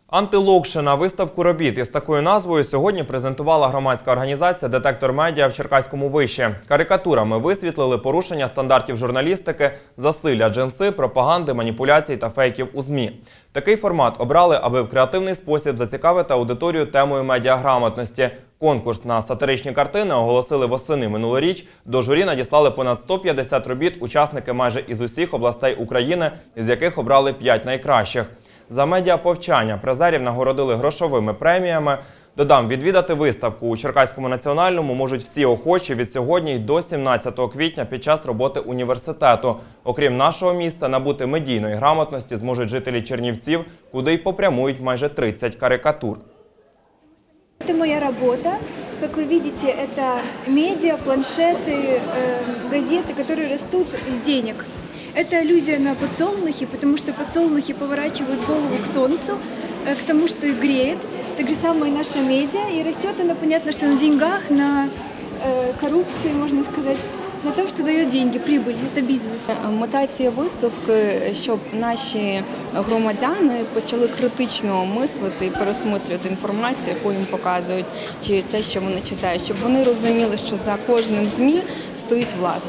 Антилокшина – виставку робіт із такою назвою сьогодні презентувала громадська організація «Детектор медіа» в Черкаському виші. Карикатурами висвітлили порушення стандартів журналістики, засилля джинси, пропаганди, маніпуляцій та фейків у ЗМІ. Такий формат обрали, аби в креативний спосіб зацікавити аудиторію темою медіаграмотності. Конкурс на сатиричні картини оголосили восени минулоріч. До журі надіслали понад 150 робіт учасники майже із усіх областей України, із яких обрали 5 найкращих. За медіаповчання призерів нагородили грошовими преміями. Додам, відвідати виставку у Черкаському національному можуть всі охочі від сьогодні й до 17 квітня під час роботи університету. Окрім нашого міста, набути медійної грамотності зможуть жителі Чернівців, куди й попрямують майже 30 карикатур. Это моя работа. Как вы видите, это медиа, планшеты, газеты, которые растут с денег. Это аллюзия на подсолнухи, потому что подсолнухи поворачивают голову к солнцу, к тому, что их греет. Так же самое и наша медиа. И растет она, понятно, что на деньгах, на коррупции, можно сказать, на том, що дає гроші, прибыль, це бізнес. Мета цієї виставки, щоб наші громадяни почали критично мислити і переосмислювати інформацію, яку їм показують, чи те, що вони читають, щоб вони розуміли, що за кожним ЗМІ стоїть власник.